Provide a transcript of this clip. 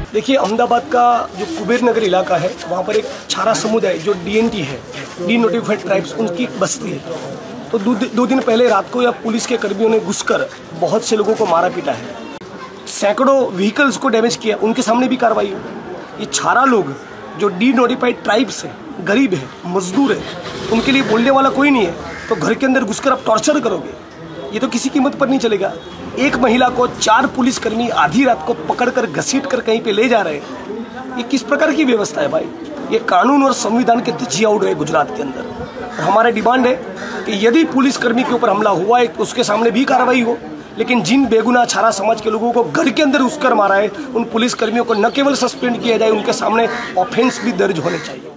देखिए, अहमदाबाद का जो कुबेर नगर इलाका है, वहाँ पर एक छारा समुदाय जो DNT है, डी नोटिफाइड ट्राइब्स, उनकी बस्ती है। तो दो दिन पहले रात को या पुलिस के कर्मियों ने घुसकर बहुत से लोगों को मारा पीटा है, सैकड़ों व्हीकल्स को डैमेज किया। उनके सामने भी कार्रवाई हुई। ये छारा लोग जो डी नोटिफाइड ट्राइब्स है, गरीब है, मजदूर है, उनके लिए बोलने वाला कोई नहीं है, तो घर के अंदर घुसकर आप टॉर्चर करोगे, ये तो किसी कीमत पर नहीं चलेगा। एक महिला को 4 पुलिसकर्मी आधी रात को पकड़कर घसीटकर कहीं पे ले जा रहे हैं, ये किस प्रकार की व्यवस्था है भाई? ये कानून और संविधान के धज्जियां उड़ रहे गुजरात के अंदर। और हमारा डिमांड है कि यदि पुलिसकर्मी के ऊपर हमला हुआ है तो उसके सामने भी कार्रवाई हो, लेकिन जिन बेगुनाह छारा समाज के लोगों को घर के अंदर घुसकर मारा है, उन पुलिसकर्मियों को न केवल सस्पेंड किया जाए, उनके सामने ऑफेंस भी दर्ज होने चाहिए।